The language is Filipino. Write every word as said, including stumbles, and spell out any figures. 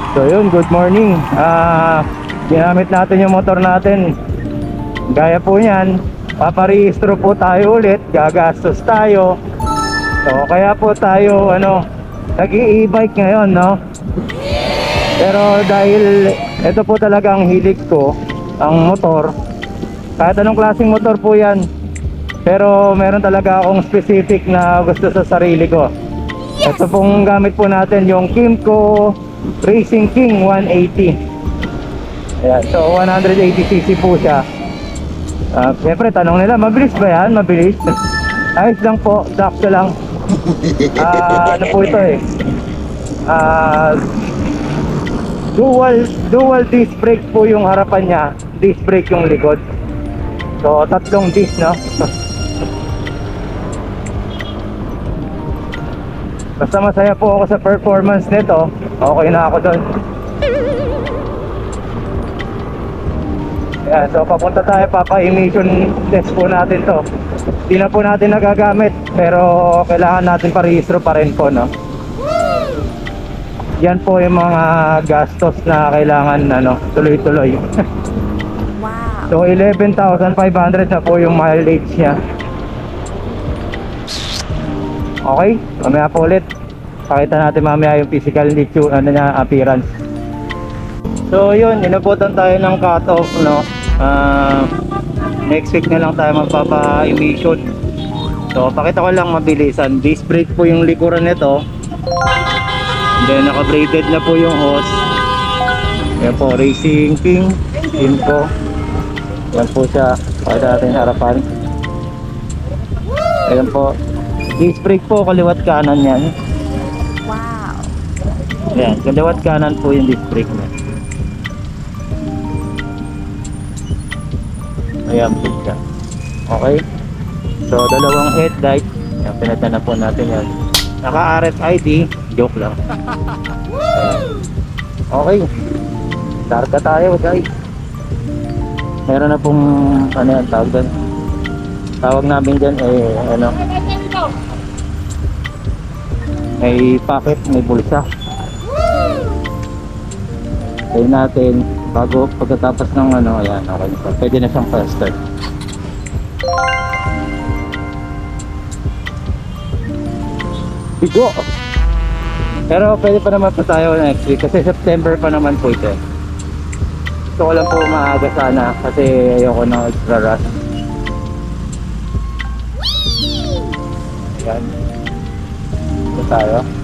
So yun, good morning. Ah, ginamit natin yung motor natin. Gaya po niyan, paparehistro po tayo ulit, gagastos tayo. So kaya po tayo ano, nag-i-e-bike ngayon, no? Pero dahil ito po talaga ang hilig ko, ang motor. Kahit anong klaseng motor po yan. Pero meron talaga akong specific na gusto sa sarili ko. Ito pong gamit po natin yung Kymco Racing King one eighty. Ayan, so one eighty c c po siya. Uh, Siyempre tanong nila, mabilis ba yan? Mabilis? Ayos lang po, sakto lang. uh, Ano po ito eh, uh, Dual Dual disc brake po yung harapan niya, disc brake yung likod. So tatlong disc, no? Basta masaya po ako sa performance nito, okay na ako doon. Ayan, so papunta tayo, papa-emission test po natin to. Hindi na po natin nagagamit, pero kailangan natin parehistro pa rin po, no? Yan po yung mga gastos na kailangan ano, tuloy-tuloy. Wow. So eleven thousand five hundred na po yung mileage niya. Okay, mamaya po ulit. Pakita natin mamaya yung physical nature, ano niya, appearance. So yun, inabutan tayo ng cut-off, no? Uh, next week na lang tayo magpapa-emission. So pakita ko lang mabilisan. Disc brake po yung likuran nito. Then naka-braided na po yung hose. Yan po, Racing King Kymco. Yan po siya. Pakita natin harapan. Ayan po. Disc brake po, kaliwat kanan yan. Wow. Ayan, kaliwat kanan po yung disc brake niya. Ayan po siya. Okay. So dalawang headlight. Ayan, pinata na po natin yan. Naka R F I D. Joke lang. Ayan. Okay. Larga tayo, guys. Meron na pong ano yan, tawag doon. Tawag namin dyan eh ano, may pocket, may bulsa. Tayo natin bago pagkatapos ng ano, ayan, okay na. Pwede na siyang fast start. Bigo! Pero pwede pa naman po tayo next week kasi September pa naman po ito. Gusto ko lang po maaga sana kasi ayoko na extra rush. Ayan. Ito tayo.